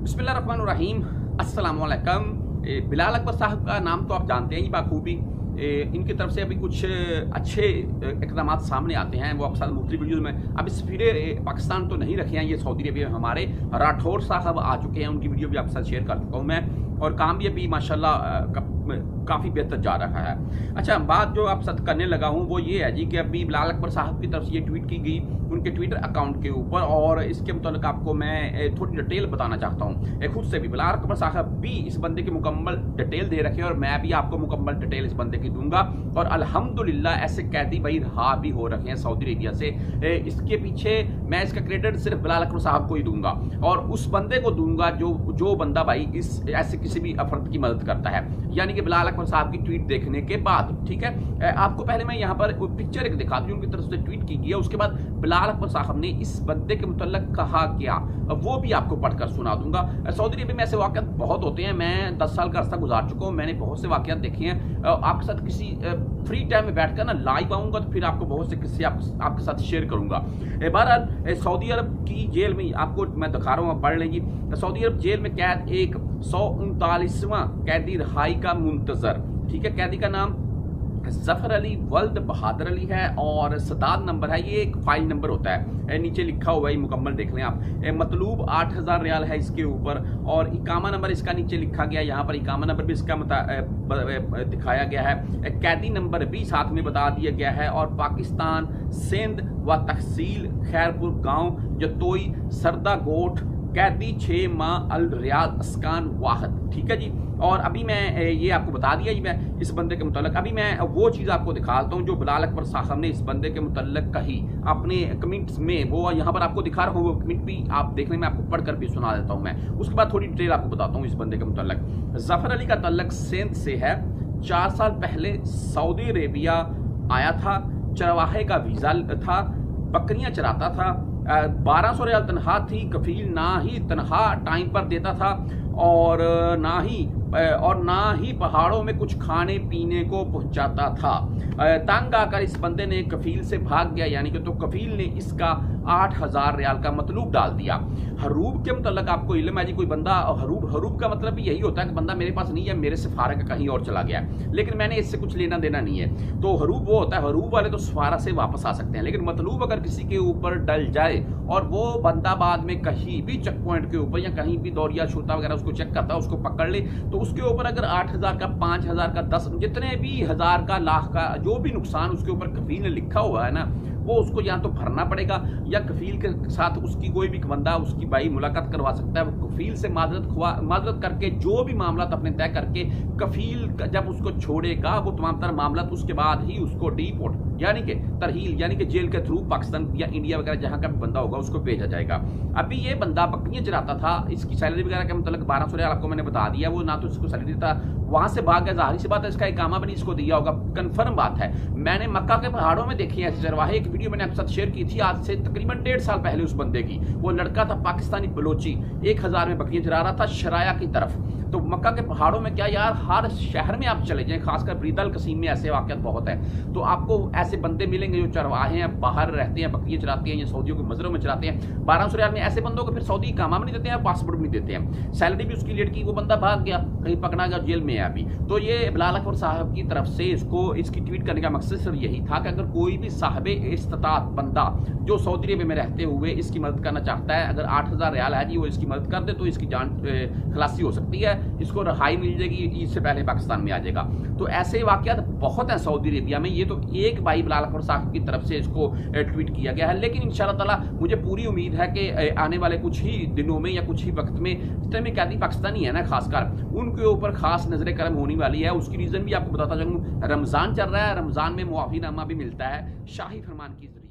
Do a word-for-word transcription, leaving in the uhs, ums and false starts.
बिस्मिल्लाहिर्रहमानिर्रहीम, अस्सलाम वालेकुम। बिलाल अकबर साहब का नाम तो आप जानते हैं ही बाखूबी। इनकी तरफ से अभी कुछ अच्छे इक़दामात सामने आते हैं, वो अक्सर मुख्तलिफ वीडियोज़ में। अब सफ़ीरे पाकिस्तान तो नहीं रखे हैं ये सऊदी अरबिया में, हमारे राठौर साहब आ चुके हैं, उनकी वीडियो भी आपके साथ शेयर कर चुका हूँ मैं, और काम भी अभी माशाल्लाह काफ़ी बेहतर जा रहा है। अच्छा, बात जो आप साथ करने लगा हूँ वो ये है जी कि अभी बिलाल अकबर साहब की तरफ से ये ट्वीट की गई उनके ट्विटर अकाउंट के ऊपर, और इसके मुताबिक आपको मैं थोड़ी डिटेल बताना चाहता हूँ खुद से भी। बिलाल अकबर साहब भी इस बंदे की मुकम्मल डिटेल दे रखे हैं और मैं भी आपको मुकम्मल डिटेल इस बंदे की दूंगा, और अल्हम्दुलिल्लाह ऐसे कैदी भाई रहा भी हो रखे हैं सऊदी अरबिया से। इसके पीछे मैं इसका क्रेडिट सिर्फ बिलाल अकबर साहब को ही दूंगा, और उस बंदे को दूंगा जो जो बंदा भाई इस ऐसे किसी भी अफर्द की मदद करता है, यानी कि बिलाल अकबर साहब की ट्वीट देखने के बाद। ठीक है, आपको पहले मैं यहाँ पर पिक्चर एक दिखा दूं उनकी तरफ से ट्वीट की गई है, उसके बाद बिलाल अकबर साहब ने इस बंदे के मुतल्लिक कहा क्या वो भी आपको पढ़कर सुना दूंगा। सऊदी अरबिया में ऐसे वाक़यात बहुत होते हैं, मैं दस साल का अर्सा गुजार चुका हूँ, मैंने बहुत से वाक़यात देखे हैं। आपके साथ किसी फ्री टाइम में बैठकर ना लाइव आऊँगा तो फिर आपको बहुत से किस्से आप, आपके साथ शेयर करूँगा। बहरहाल सऊदी अरब की जेल में आपको मैं दिखा रहा हूँ, पढ़ लेंगी। सऊदी अरब जेल में कैद एक सौ उनतालीसवां कैदी रहाई का मुंतजर। ठीक है, कैदी का नाम जफर अली वल्द बहादुर अली है और सदाद नंबर है, ये एक फाइल नंबर होता है, नीचे लिखा हुआ है, मुकम्मल देख लें आप। मतलूब आठ हज़ार रियाल है इसके ऊपर, और इकामा नंबर इसका नीचे लिखा गया, यहाँ पर इकामा नंबर भी इसका दिखाया गया है। कैदी नंबर भी साथ में बता दिया गया है, और पाकिस्तान सिंध व तहसील खैरपुर गाँव जतोई सरदा गोठ, कैदी छः माह अल रियाद अस्कान वाहद। ठीक है जी, और अभी मैं ये आपको बता दिया जी मैं इस बंदे के मुतल्लिक। अभी मैं वो चीज़ आपको दिखाता हूँ जो बिलाल अकबर साहब ने इस बंदे के मुतल्लिक कही अपने कमेंट्स में, वो यहाँ पर आपको दिखा रहा हूँ, वो कमेंट भी आप देखने में आपको पढ़कर भी सुना देता हूँ मैं, उसके बाद थोड़ी डिटेल आपको बताता हूँ इस बंदे के मुतल्लिक। जफर अली का तल्लक सिंध से है, चार साल पहले सऊदी अरेबिया आया था, चरवाहे का वीज़ा था, बकरियाँ चराता था, बारह सौ रियाल तनख्वाह थी, कफील ना ही तनख्वाह टाइम पर देता था, और ना ही और ना ही पहाड़ों में कुछ खाने पीने को पहुंचाता था। तंग आकर इस बंदे ने कफील से भाग गया, यानी कि तो कफील ने इसका आठ हजार रियाल का मतलूब डाल दिया। हरूब के मुतल्लिक आपको इल्म है जी, कोई बंदा हरूब हरूब का मतलब भी यही होता है कि बंदा मेरे पास नहीं है, मेरे से फारग है, कहीं और चला गया है, लेकिन मैंने इससे कुछ लेना देना नहीं है। तो हरूब वो होता है, हरूब वाले तो सफारा से वापस आ सकते हैं, लेकिन मतलूब अगर किसी के ऊपर डल जाए और वो बंदा बाद में कहीं भी चेक पॉइंट के ऊपर या कहीं भी दौरिया शोता वगैरह उसको चेक करता है, उसको पकड़ ले, तो उसके ऊपर अगर आठ हजार का, पांच हजार का, दस जितने भी हजार का, लाख का जो भी नुकसान उसके ऊपर कफील ने लिखा हुआ है ना, वो उसको या तो भरना पड़ेगा, या कफील के साथ उसकी कोई भी बंदा उसकी भाई मुलाकात करवा सकता है, वो कफील से माजरत माजरत करके जो भी मामला अपने तय करके कफील जब उसको छोड़ेगा वो तमाम तरह मामला, उसके बाद ही उसको डीपोर्ट यानी कि तरहील यानी कि जेल के थ्रू पाकिस्तान या इंडिया वगैरह जहाँ का भी बंदा होगा उसको भेजा जाएगा। अभी ये बंदा बकरियाँ चराता था, इसकी सैलरी वगैरह के मतलब बारह सौ रियाल आपको मैंने बता दिया, वो ना तो इसको सैलरी था, वहां से भाग गया, जाहिर सी बात है इसका इकामा भी नहीं इसको दिया होगा, कन्फर्म बात है। मैंने मक्का के पहाड़ों में देखी है ऐसे चरवाहे, एक वीडियो मैंने आपके साथ शेयर की थी आज से तकरीबन डेढ़ साल पहले उस बंदे की। वो लड़का था पाकिस्तानी बलोची, एक हजार में बकरियां चरा रहा था शराया की तरफ। तो मक्का के पहाड़ों में क्या यार, हर शहर में आप चले जाएं, खासकर ब्रीदल कसीम में ऐसे वाक़यात बहुत है, तो आपको ऐसे बंदे मिलेंगे जो चरवाहे हैं, बाहर रहते हैं, बकरियां चराते हैं, या सऊदियों के मजरों में चराते हैं। बारह सौ रियाल में ऐसे बंदों को फिर सऊदी कामा भी नहीं देते हैं, पासपोर्ट भी देते हैं, सैलरी भी उसकी लेट की, वो बंदा भाग गया, कहीं पकड़ा गया, जेल में है अभी। तो ये बिलाल अकबर साहब की तरफ से इसको इसकी ट्वीट करने का मकसद सिर्फ यही था कि अगर कोई भी साहिब इस्तिताअत बंदा जो सऊदी अरबिया में रहते हुए इसकी मदद करना चाहता है, अगर आठ हजार रियाल है जी वो इसकी मदद कर दे तो इसकी जान खलासी हो सकती है, इसको रहाई मिल जाएगी, इससे पहले पाकिस्तान में आ जाएगा। तो ऐसे वाकयात बहुत हैं सऊदी अरबिया में, ये तो एक भाई बिलाल अकबर साहब की तरफ से इसको ट्वीट किया गया है, लेकिन इंशाअल्लाह ताला मुझे पूरी उम्मीद है कि आने वाले कुछ ही दिनों में या कुछ ही वक्त में जितने में कैदी पाकिस्तानी है ना खासकर उनके ऊपर खास नजर करम होने वाली है। उसकी रीजन भी आपको बताता जाऊँ, रमजान चल रहा है, रमजान में मुआफी नामा भी मिलता है शाही फरमान की।